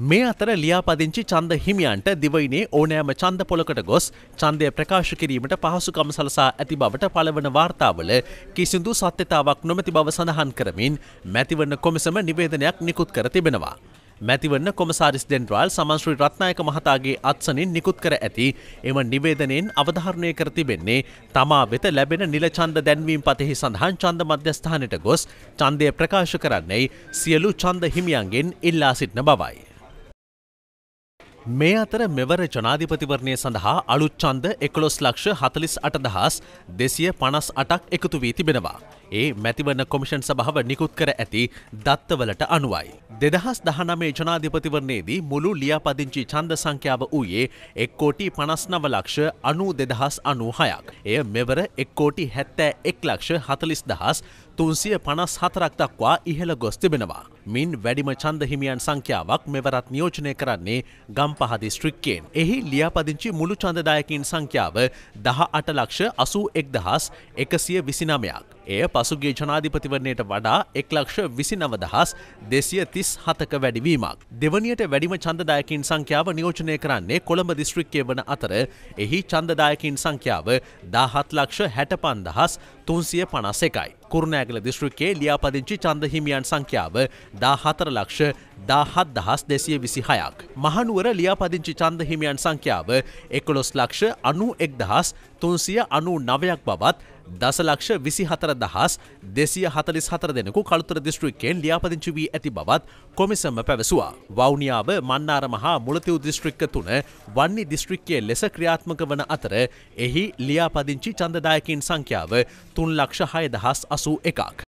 මේ අතර ලියාපදිංචි ඡන්ද හිමියන්ට දිවයිනේ ඕනෑම ඡන්ද පොලකට ගොස් ඡන්දය ප්‍රකාශ කිරීමට පහසුකම් සලසා ඇති බවට පළවන වාර්තාවල කිසිදු සත්‍යතාවක් නොමැති බව සඳහන් කරමින් මැතිවරණ කොමිසම නිවේදනයක් නිකුත් කර තිබෙනවා. මැතිවරණ කොමසාරිස් ජෙනරාල් සමන් ශ්‍රී රත්නායක මහතාගේ අත්සනින් නිකුත් කර ඇති එම නිවේදනයෙන් අවධාරණය කර තිබෙන්නේ තමා වෙත ලැබෙන නිල ඡන්ද දැන්වීම් පතෙහි සඳහන් ඡන්ද මධ්‍යස්ථානයට ගොස් ඡන්දය ප්‍රකාශ කරන්නේ සියලු ඡන්ද හිමියන්ගෙන් ඉල්ලා සිටින බවයි. මේ අතර මෙවර ජනාධිපතිවරණය සඳහා අලුත් ඡන්ද 11,48,258ක් එකතු වී තිබෙනවා. ඒ මැතිවරණ කොමිෂන් සභාව නිකුත් කර ඇති දත්තවලට අනුවයි. 2019 ජනාධිපතිවරණයේදී මුළු ලියාපදිංචි ඡන්ද සංඛ්‍යාව වූයේ 1,59,92,096ක්. එය මෙවර 1,71,40,354ක් දක්වා ඉහළ ගොස් තිබෙනවා. මින් වැඩිම ඡන්ද හිමියන් සංඛ්‍යාවක් මෙවරත් නියෝජනය කරන්නේ ගම්පහ දිස්ත්‍රික්කයෙන්. එහි ලියාපදිංචි මුළු ඡන්දදායකයින් සංඛ්‍යාව 18,81,129ක්. එය පසුගිය ජනාධිපතිවරණයට වඩා 1,29,237ක වැඩිවීමක්. දෙවනියට වැඩිම ඡන්දදායකයින් සංඛ්‍යාව නියෝජනය කරන්නේ කොළඹ දිස්ත්‍රික්කයේ වන අතර එහි ඡන්දදායකයින් සංඛ්‍යාව 17,65,351යි. කුරුණෑගල දිස්ත්‍රික්කයේ ලියාපදිංචි ඡන්ද හිමියන් සංඛ්‍යාව 14,17,226ක්. මහනුවර ලියාපදිංචි ඡන්ද හිමියන් සංඛ්‍යාව 11,91,399ක් බවත් 10,24,244 දෙනෙකු කළුතර දිස්ත්‍රික්කයෙන් ලියාපදිංචි වී ඇති බවත් කොමිසම පැවසුවා. වවුනියාව, මන්නාරම හා මුලතිව් දිස්ත්‍රික්ක තුන වන්නි දිස්ත්‍රික්කයේ ලෙස ක්‍රියාත්මක වන අතර එහි ලියාපදිංචි ඡන්දදායකයින් සංඛ්‍යාව 3,06,081ක්.